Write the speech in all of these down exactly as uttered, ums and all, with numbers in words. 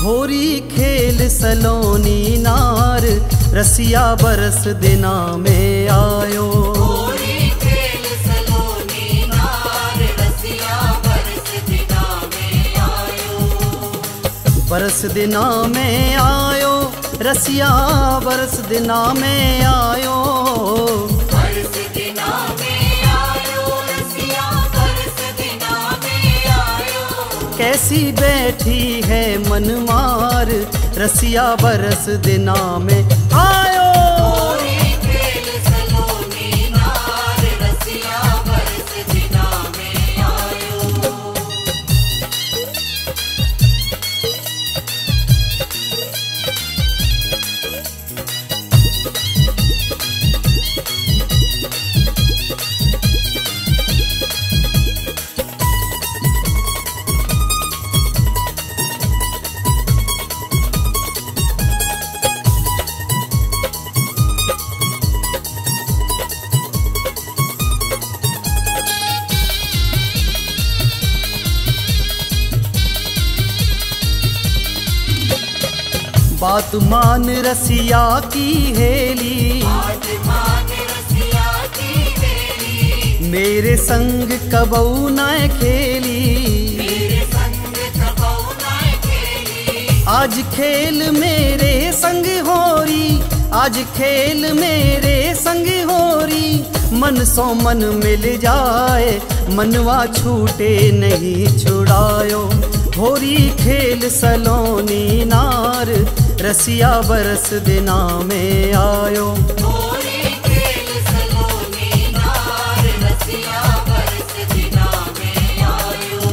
होरी खेल सलोनी नार रसिया बरस दिना में आयो। होरी खेल सलोनी नार रसिया बरस दिना में आयो। बरस दिना में आयो रसिया बरस दिना में आयो। बरस दिना में आयो रसिया बरस दिना में आयो। कैसी बैठी है मनमार रसिया बरस दिना में आयो। होरी खेल सलोनी नार रसिया बरस दिना में आयो। बात मान रसिया की हेली, बात मान रसिया की हेली। मेरे संग कबऊ न खेली। मेरे संग कबऊ न खेली। आज खेल मेरे संग होरी, आज खेल मेरे संग होरी। मन सो मन मिल जाए मनवा छूटे नहीं छुड़ायो। होरी खेल सलोनी नार रसिया बरस दिना में आयो। होरी खेल सलोनी नार रसिया बरस दिना में आयो।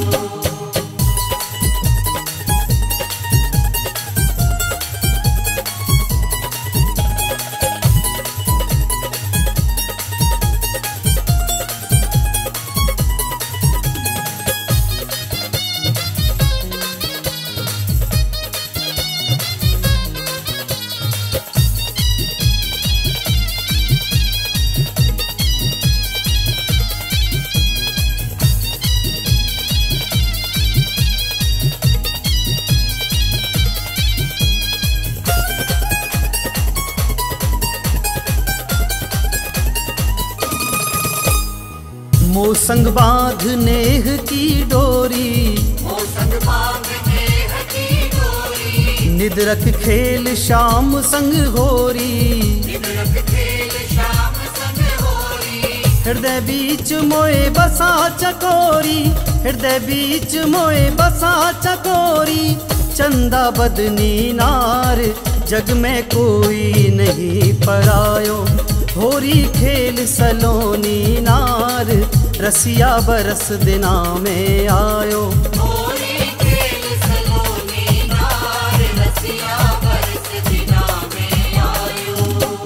मोसंग बांध नेह की डोरी, मोसंग बांध नेह की डोरी। निदरख खेल शाम संग होरी। निदरख खेल शाम संग होरी। हृदय बीच मोए बसा चकोरी, हृदय बीच मोए बसा चकोरी। चंदा बदनी नार जग में कोई नहीं परायो। होरी खेल सलोनी नार रसिया बरस दिना में आयो। होरी खेल सलोनी नार रसिया बरस दिना में आयो।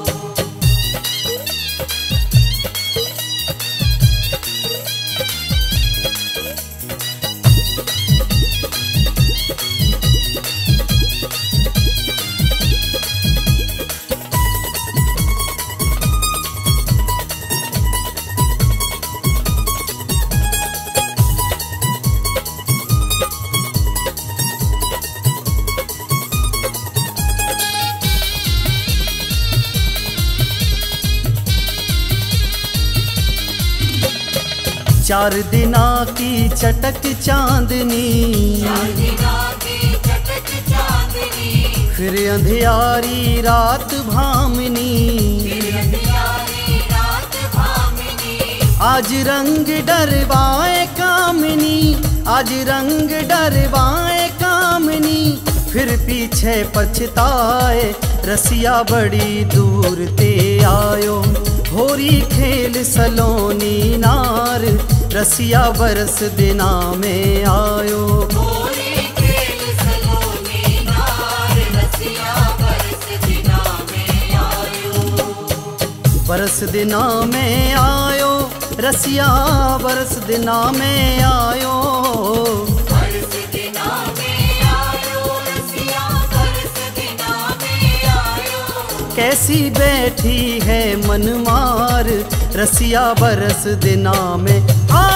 चार दिना की चटक चांदनी, चार दिना की चटक चांदनी। फिर अंधियारी रात भामनी। फिर अंधियारी रात भामनी। आज रंग डरवाए कामनी, आज रंग डरवाए कामनी। फिर पीछे पछताए रसिया बड़ी दूर ते आयो। होरी खेल सलोनी नार रसिया बरस दिना में आयो। होरी खेल सलोनी नार रसिया बरस दिना में आयो। बरस दिना में आयो रसिया बरस दिना में आयो। बरस दिना में आयो रसिया बरस दिना में आयो। कैसी बैठी है मनमार रसिया बरस दिना में आ